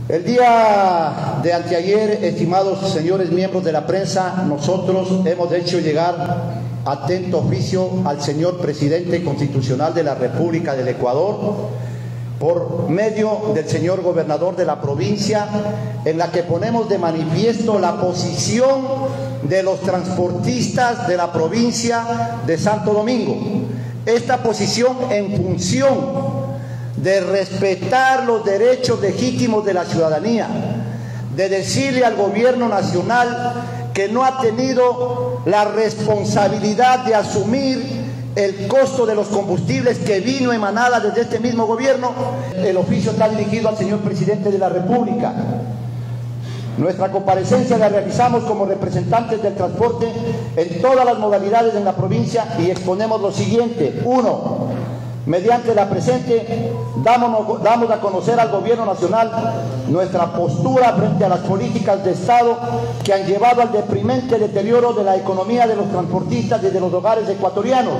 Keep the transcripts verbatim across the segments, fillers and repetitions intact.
El día de anteayer, estimados señores miembros de la prensa, nosotros hemos hecho llegar atento oficio al señor presidente constitucional de la República del Ecuador por medio del señor gobernador de la provincia, en la que ponemos de manifiesto la posición de los transportistas de la provincia de Santo Domingo. Esta posición en función de respetar los derechos legítimos de la ciudadanía, de decirle al gobierno nacional que no ha tenido la responsabilidad de asumir el costo de los combustibles que vino emanada desde este mismo gobierno. El oficio está dirigido al señor presidente de la República. Nuestra comparecencia la realizamos como representantes del transporte en todas las modalidades en la provincia y exponemos lo siguiente. Uno, mediante la presente damos, damos a conocer al gobierno nacional nuestra postura frente a las políticas de Estado que han llevado al deprimente deterioro de la economía de los transportistas y de los hogares ecuatorianos.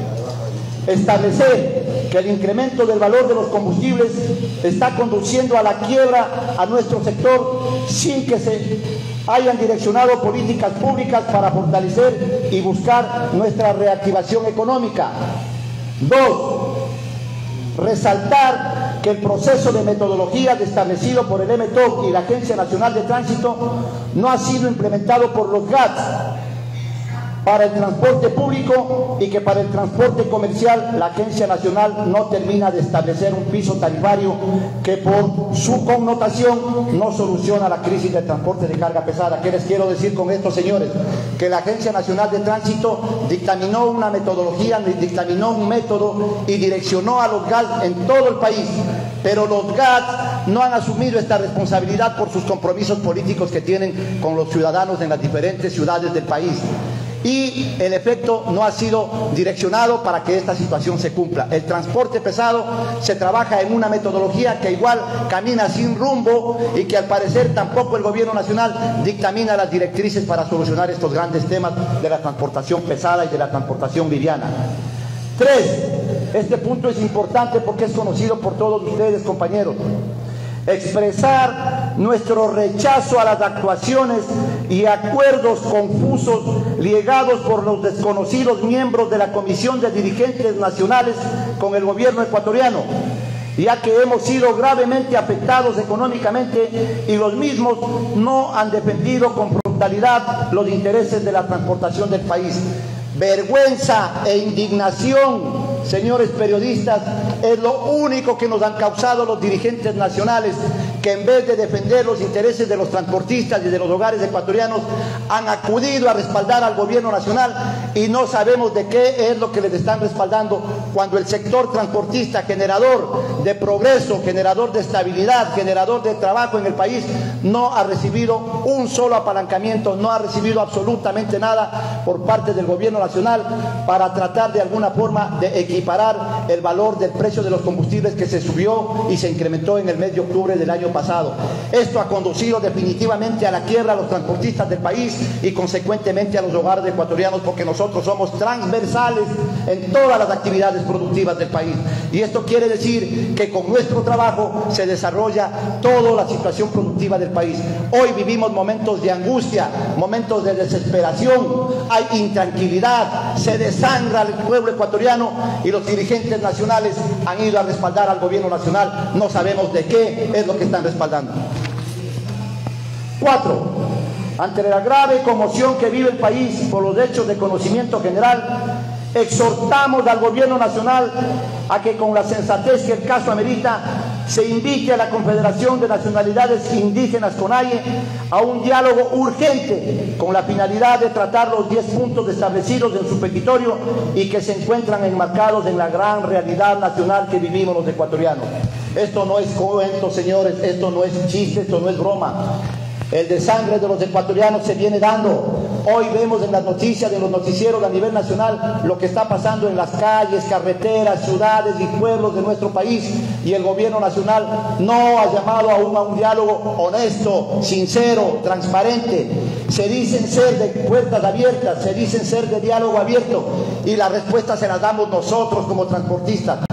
Establecer que el incremento del valor de los combustibles está conduciendo a la quiebra a nuestro sector sin que se hayan direccionado políticas públicas para fortalecer y buscar nuestra reactivación económica. Dos, resaltar que el proceso de metodología establecido por el M T O C y la Agencia Nacional de Tránsito no ha sido implementado por los G A T S para el transporte público y que para el transporte comercial la Agencia Nacional no termina de establecer un piso tarifario que por su connotación no soluciona la crisis del transporte de carga pesada. ¿Qué les quiero decir con esto, señores? Que la Agencia Nacional de Tránsito dictaminó una metodología, dictaminó un método y direccionó a los G A T S en todo el país, pero los G A T S no han asumido esta responsabilidad por sus compromisos políticos que tienen con los ciudadanos en las diferentes ciudades del país. Y el efecto no ha sido direccionado para que esta situación se cumpla. El transporte pesado se trabaja en una metodología que igual camina sin rumbo y que al parecer tampoco el gobierno nacional dictamina las directrices para solucionar estos grandes temas de la transportación pesada y de la transportación liviana. Tres, este punto es importante porque es conocido por todos ustedes, compañeros. Expresar nuestro rechazo a las actuaciones y acuerdos confusos ligados por los desconocidos miembros de la Comisión de Dirigentes Nacionales con el gobierno ecuatoriano, ya que hemos sido gravemente afectados económicamente y los mismos no han defendido con frontalidad los intereses de la transportación del país. Vergüenza e indignación, señores periodistas, es lo único que nos han causado los dirigentes nacionales, que en vez de defender los intereses de los transportistas y de los hogares ecuatorianos, han acudido a respaldar al gobierno nacional y no sabemos de qué es lo que les están respaldando, cuando el sector transportista, generador de progreso, generador de estabilidad, generador de trabajo en el país, no ha recibido un solo apalancamiento, no ha recibido absolutamente nada por parte del gobierno nacional para tratar de alguna forma de equiparar el valor del precio de los combustibles que se subió y se incrementó en el mes de octubre del año pasado. Esto ha conducido definitivamente a la quiebra a los transportistas del país y consecuentemente a los hogares ecuatorianos, porque nosotros somos transversales en todas las actividades productivas del país, y esto quiere decir que con nuestro trabajo se desarrolla toda la situación productiva del país. Hoy vivimos momentos de angustia, momentos de desesperación, hay intranquilidad, se desangra el pueblo ecuatoriano y los dirigentes nacionales han ido a respaldar al gobierno nacional. No sabemos de qué es lo que están respaldando. Cuatro, ante la grave conmoción que vive el país por los hechos de conocimiento general, exhortamos al gobierno nacional a que, con la sensatez que el caso amerita, se invite a la Confederación de Nacionalidades Indígenas, CONAIE, a un diálogo urgente con la finalidad de tratar los diez puntos establecidos en su petitorio y que se encuentran enmarcados en la gran realidad nacional que vivimos los ecuatorianos. Esto no es cuento, señores, esto no es chiste, esto no es broma. El desangre de los ecuatorianos se viene dando. Hoy vemos en las noticias, en los noticieros a nivel nacional, lo que está pasando en las calles, carreteras, ciudades y pueblos de nuestro país, y el gobierno nacional no ha llamado aún a un diálogo honesto, sincero, transparente. Se dicen ser de puertas abiertas, se dicen ser de diálogo abierto, y la respuesta se la damos nosotros como transportistas.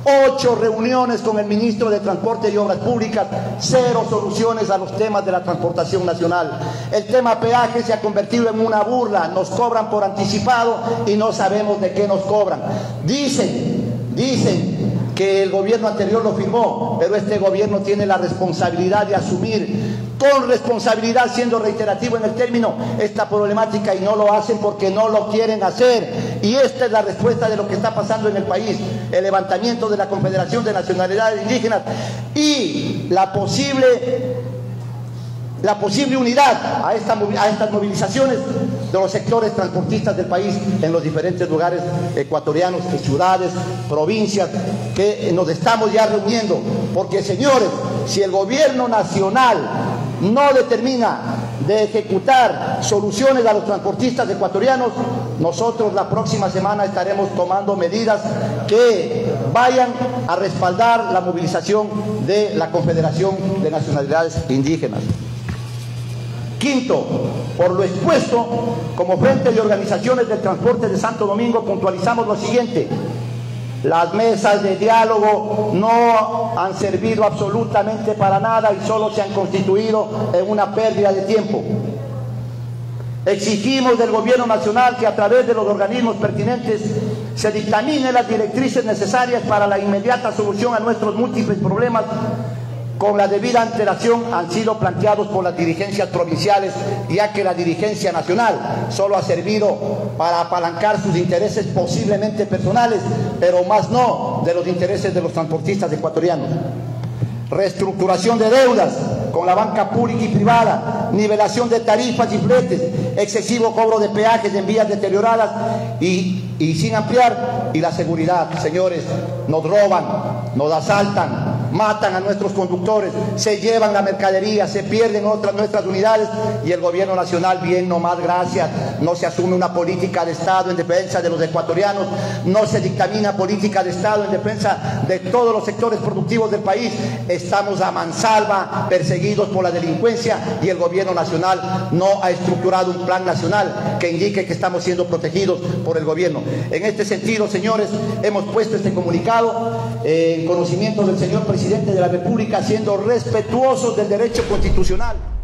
Ocho reuniones con el ministro de Transporte y Obras Públicas, cero soluciones a los temas de la transportación nacional. El tema peaje se ha convertido en una burla, nos cobran por anticipado y no sabemos de qué nos cobran. Dicen, dicen que el gobierno anterior lo firmó, pero este gobierno tiene la responsabilidad de asumir con responsabilidad, siendo reiterativo en el término, esta problemática, y no lo hacen porque no lo quieren hacer. Y esta es la respuesta de lo que está pasando en el país: el levantamiento de la Confederación de Nacionalidades Indígenas y la posible, la posible unidad a, esta, a estas movilizaciones de los sectores transportistas del país en los diferentes lugares ecuatorianos, en ciudades, provincias, que nos estamos ya reuniendo. Porque, señores, si el gobierno nacional no determina de ejecutar soluciones a los transportistas ecuatorianos, nosotros la próxima semana estaremos tomando medidas que vayan a respaldar la movilización de la Confederación de Nacionalidades Indígenas. Quinto, por lo expuesto, como Frente de Organizaciones del Transporte de Santo Domingo, puntualizamos lo siguiente: las mesas de diálogo no han servido absolutamente para nada y solo se han constituido en una pérdida de tiempo. Exigimos del gobierno nacional que a través de los organismos pertinentes se dictaminen las directrices necesarias para la inmediata solución a nuestros múltiples problemas. Con la debida antelación han sido planteados por las dirigencias provinciales, ya que la dirigencia nacional solo ha servido para apalancar sus intereses posiblemente personales, pero más no de los intereses de los transportistas ecuatorianos. Reestructuración de deudas con la banca pública y privada, nivelación de tarifas y fletes, excesivo cobro de peajes en vías deterioradas y, y sin ampliar, y la seguridad. Señores, nos roban, nos asaltan, matan a nuestros conductores, se llevan la mercadería, se pierden otras nuestras unidades, y el gobierno nacional, bien, no más gracias, no se asume una política de Estado en defensa de los ecuatorianos, no se dictamina política de Estado en defensa de todos los sectores productivos del país. Estamos a mansalva, perseguidos por la delincuencia, y el gobierno nacional no ha estructurado un plan nacional que indique que estamos siendo protegidos por el gobierno. En este sentido, señores, hemos puesto este comunicado eh, en conocimiento del señor presidente de la República, siendo respetuosos del derecho constitucional.